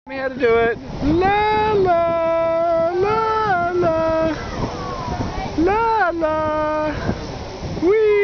Me how to do it. La la la la la la. Wee.